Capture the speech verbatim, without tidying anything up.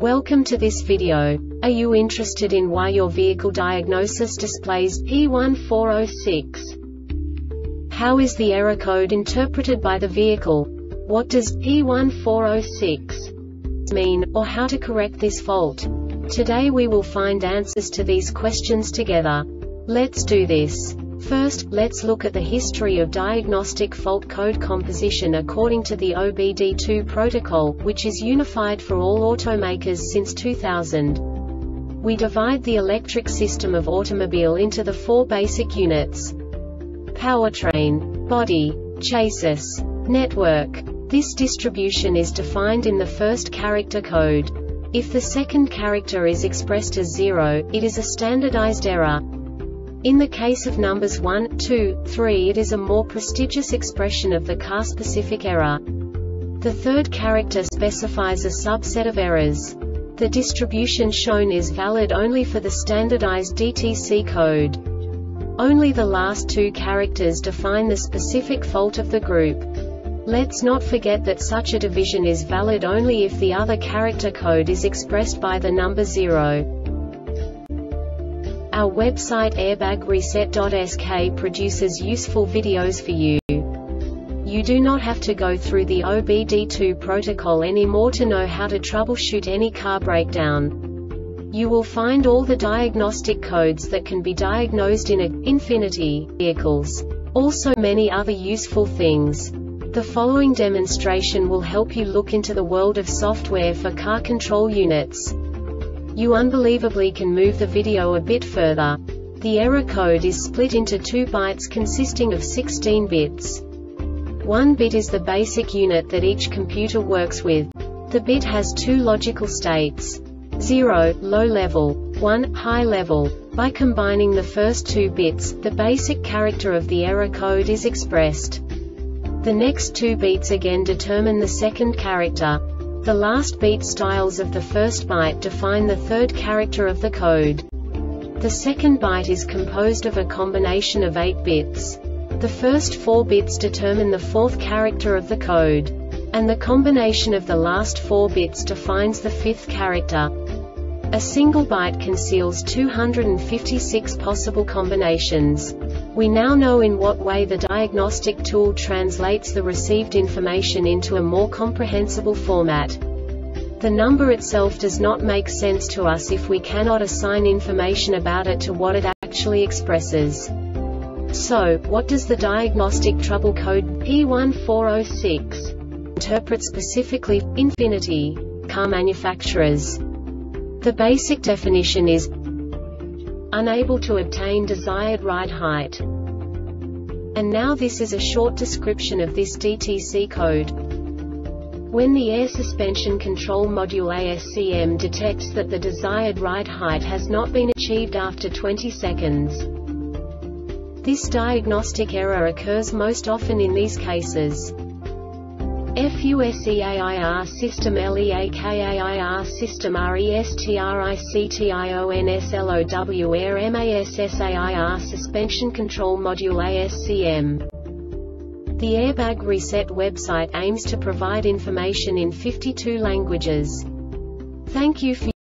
Welcome to this video. Are you interested in why your vehicle diagnosis displays P one four zero six? How is the error code interpreted by the vehicle? What does P one four zero six mean, or how to correct this fault? Today we will find answers to these questions together. Let's do this. First, let's look at the history of diagnostic fault code composition according to the O B D two protocol, which is unified for all automakers since two thousand. We divide the electric system of automobile into the four basic units: powertrain, body, chassis, network. This distribution is defined in the first character code. If the second character is expressed as zero, it is a standardized error. In the case of numbers one, two, three, it is a more prestigious expression of the car-specific error. The third character specifies a subset of errors. The distribution shown is valid only for the standardized D T C code. Only the last two characters define the specific fault of the group. Let's not forget that such a division is valid only if the other character code is expressed by the number zero. Our website airbag reset dot S K produces useful videos for you. You do not have to go through the O B D two protocol anymore to know how to troubleshoot any car breakdown. You will find all the diagnostic codes that can be diagnosed in a Infiniti vehicles. Also many other useful things. The following demonstration will help you look into the world of software for car control units. You unbelievably can move the video a bit further. The error code is split into two bytes consisting of sixteen bits. One bit is the basic unit that each computer works with. The bit has two logical states: zero, low level, one, high level. By combining the first two bits, the basic character of the error code is expressed. The next two beats again determine the second character. The last beat styles of the first byte define the third character of the code. The second byte is composed of a combination of eight bits. The first four bits determine the fourth character of the code. And the combination of the last four bits defines the fifth character. A single byte conceals two hundred fifty-six possible combinations. We now know in what way the diagnostic tool translates the received information into a more comprehensible format. The number itself does not make sense to us if we cannot assign information about it to what it actually expresses. So, what does the diagnostic trouble code P one four zero six interpret specifically for Infiniti car manufacturers? The basic definition is unable to obtain desired ride height. And now this is a short description of this D T C code. When the air suspension control module A S C M detects that the desired ride height has not been achieved after twenty seconds. This diagnostic error occurs most often in these cases: FUSEAIR system LEAKAIR system RESTRICTIONSLOW air MASSAIR suspension control module A S C M. The Airbag Reset website aims to provide information in fifty-two languages. Thank you for